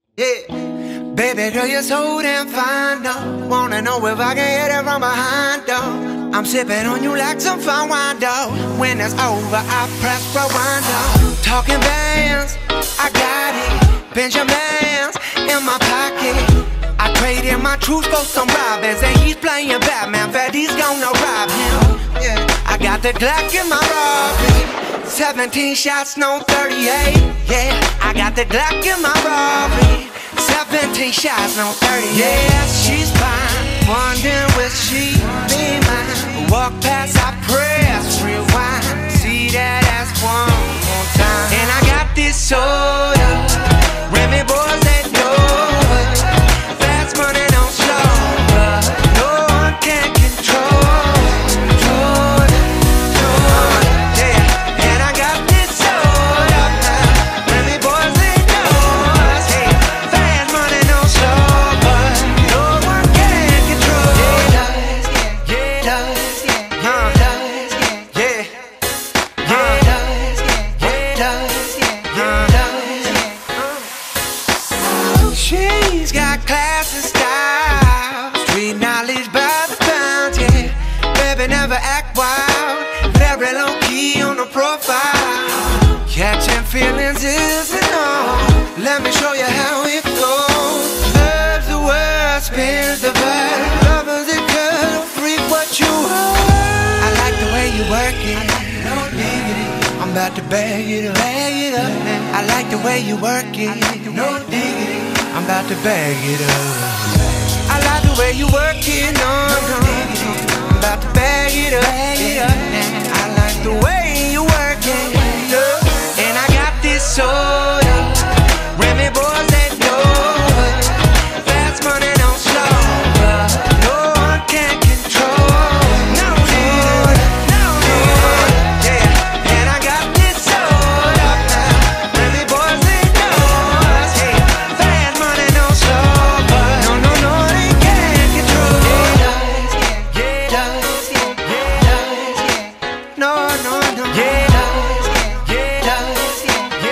Yeah. Baby girl, you're so damn fine, though. Wanna know if I can hit it from behind, though. I'm sipping on you like some fine wine, though. When it's over, I press rewind, though. Talking bands, I got it. Benjamins in my pocket. I traded my truth for some robins, and he's playing Batman. Fetty's gonna rob him. Yeah. I got the Glock in my Robin. 17 shots, no 38. Yeah, I got the Glock in my Robin. 17 shots, no 38. Yeah, she's fine. Wondering will she be mine? Walk past, I press rewind. See that ass one more time. And I got this soda. Remy boys that know it. Fast money don't slow, but no one can control it. Yeah, and I got this soda. Remy boys they know us. Hey, fast money don't slow, but no one can control it. She's got class and style, street knowledge by the pound, yeah. Baby never act wild, very low key on the profile. Catching feelings isn't all. Let me show you how it goes. Loves the word, spins the verb. Lovers it girl, freak what you are. I like the way you work it, no diggity. I'm about to bag it up, I like the way you work it, no diggity. I'm about to bag it up. I like the way you work it, no. I'm about to bag it up. I like the way you work it, and I got this soda. Remy boys that know it. Fast money don't slow, but no one can control. No, yeah. And I got this soda. Remy boys they know us. Hey, fast money don't slow, but no, they can't control. No, yeah.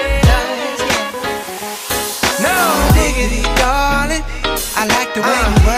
No diggity, darling. I like the way you work.